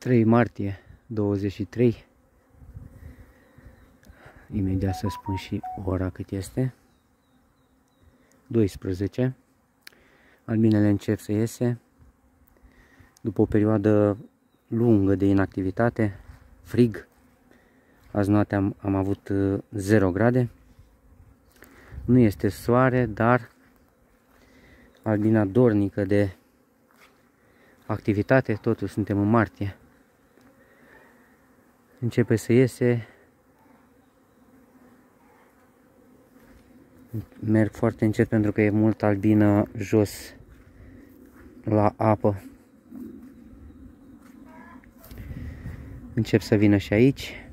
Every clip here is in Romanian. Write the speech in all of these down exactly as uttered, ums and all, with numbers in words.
trei martie douăzeci și trei. Imediat să spun și ora cât este. douăsprezece. Albinele încep să iese. După o perioadă lungă de inactivitate, frig. Azi noapte am, am avut zero grade. Nu este soare, dar albina dornică de activitate, totuși suntem în martie. Începe să iese. Merg foarte încet pentru că e mult albină jos la apă. Încep să vină și aici.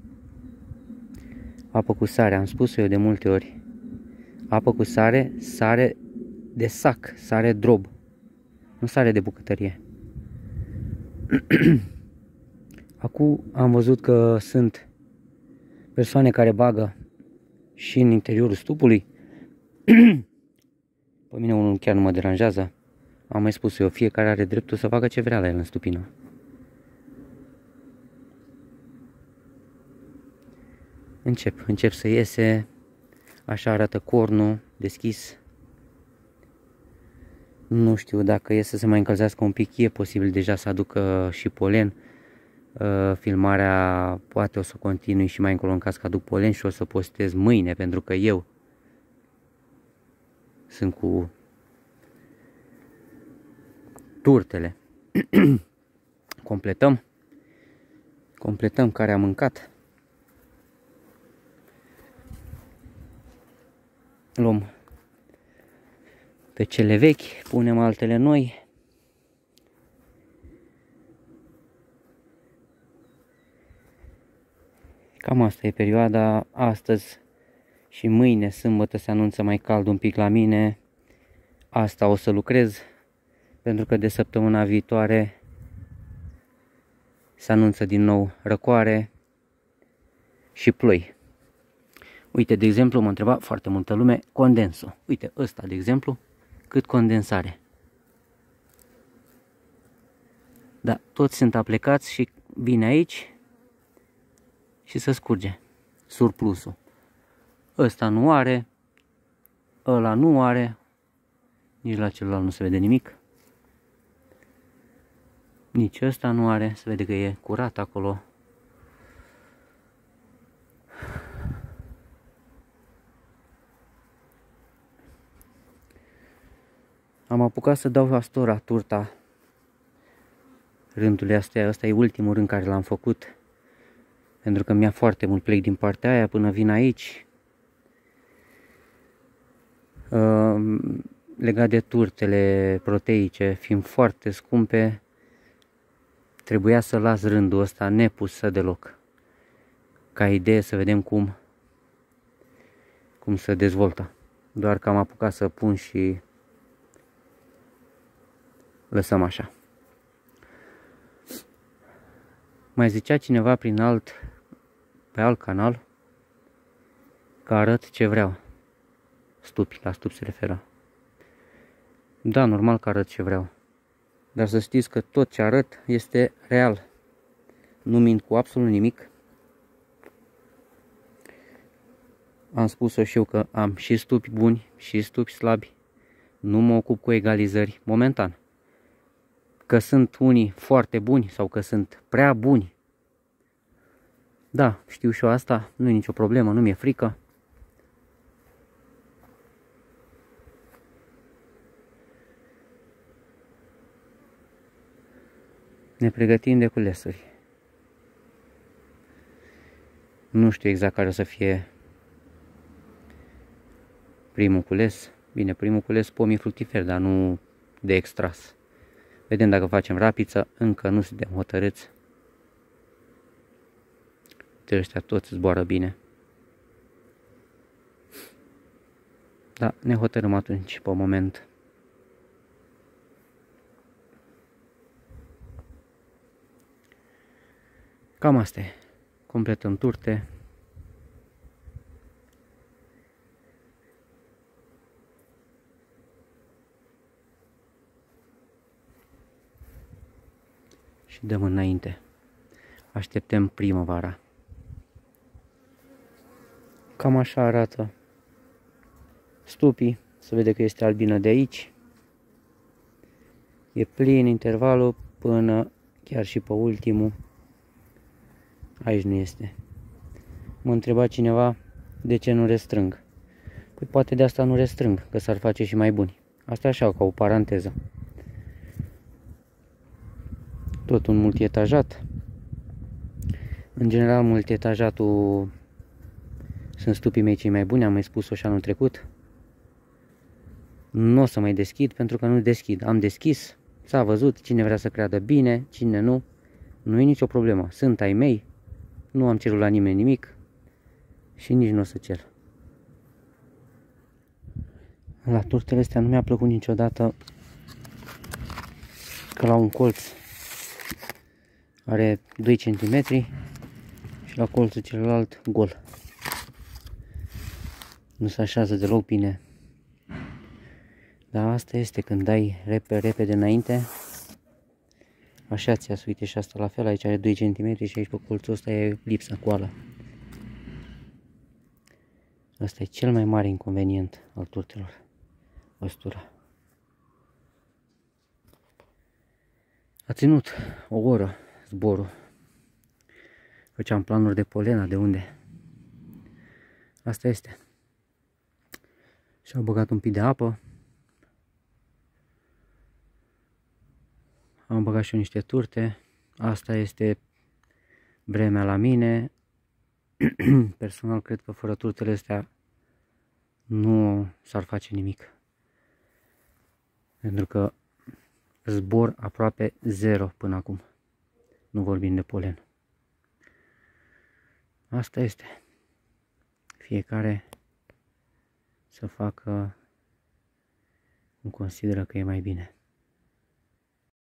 Apă cu sare, am spus-o eu de multe ori. Apă cu sare, sare de sac, sare drob, nu sare de bucătărie. Acum am văzut că sunt persoane care bagă și în interiorul stupului. Pe mine unul chiar nu mă deranjează. Am mai spus eu, fiecare are dreptul să facă ce vrea la el în stupină. Încep, încep să iese. Așa arată cornul deschis. Nu știu dacă e să se mai încălzească un pic, e posibil deja să aducă și polen. Filmarea poate o să continui și mai încolo în caz că aduc polen și o să postez mâine, pentru că eu sunt cu turtele. Completăm. Completăm care a mâncat. Luăm pe cele vechi, punem altele noi. Cam asta e perioada. Astăzi și mâine, sâmbătă, se anunță mai cald un pic la mine. Asta o să lucrez, pentru că de săptămâna viitoare se anunță din nou răcoare și ploi. Uite, de exemplu, mă întreba foarte multă lume condensul. Uite, ăsta, de exemplu, cât condensare. Da, toți sunt aplecați și vine aici și se scurge surplusul. Ăsta nu are, ăla nu are, nici la celălalt nu se vede nimic. Nici ăsta nu are, se vede că e curat acolo. Am apucat să dau astora turta rândului astea. Ăsta e ultimul rând care l-am făcut, pentru că mi-a foarte mult plec din partea aia până vin aici. Uh, legat de turtele proteice, fiind foarte scumpe, trebuia să las rândul ăsta nepusă deloc. Ca idee să vedem cum, cum se dezvoltă. Doar că am apucat să pun și lăsăm așa. Mai zicea cineva prin alt, pe alt canal, că arăt ce vreau. Stupi, la stup se referă. Da, normal că arăt ce vreau. Dar să știți că tot ce arăt este real. Nu mint cu absolut nimic. Am spus-o și eu că am și stupi buni și stupi slabi. Nu mă ocup cu egalizări momentan. Că sunt unii foarte buni sau că sunt prea buni. Da, știu și eu asta, nu e nicio problemă, nu mi-e frică. Ne pregătim de culesuri. Nu știu exact care o să fie primul cules. Bine, primul cules pomii fructiferi, dar nu de extras. Vedem dacă facem rapiță, încă nu suntem hotărâți. De ăștia toți zboară bine. Da, ne hotărâm atunci pe moment. Cam asta e. Completăm turte. și dăm înainte. Așteptăm primăvara. Cam așa arată stupii. Se vede că este albină de aici. E plin intervalul până chiar și pe ultimul. Aici nu este. Mă întreba cineva de ce nu restrâng. Păi poate de asta nu restrâng, că s-ar face și mai buni. Asta așa, ca o paranteză. Tot un multietajat. În general, multietajatul sunt stupii mei cei mai buni, am mai spus-o și anul trecut. Nu o să mai deschid pentru că nu deschid. Am deschis, s-a văzut, cine vrea să creadă bine, cine nu. Nu e nicio problemă. Sunt ai mei, nu am cerut la nimeni nimic și nici nu o să cer. La turtele astea nu mi-a plăcut niciodată că la un colț are doi centimetri și la colțul celălalt gol. Nu se așează deloc bine. Dar asta este când dai repede, repede înainte. Așa ți-a, uite și asta la fel, aici are doi centimetri și aici pe colțul ăsta e lipsa coală. Asta e cel mai mare inconvenient al turtelor. Ăstura. A ținut o oră zborul. Făceam planuri de polena, de unde. Asta este. Și-au băgat un pic de apă. Am băgat și eu niște turte. Asta este vremea la mine. Personal cred că fără turtele astea nu s-ar face nimic. Pentru că zbor aproape zero până acum. Nu vorbim de polen. Asta este. Fiecare să facă cum consideră că e mai bine.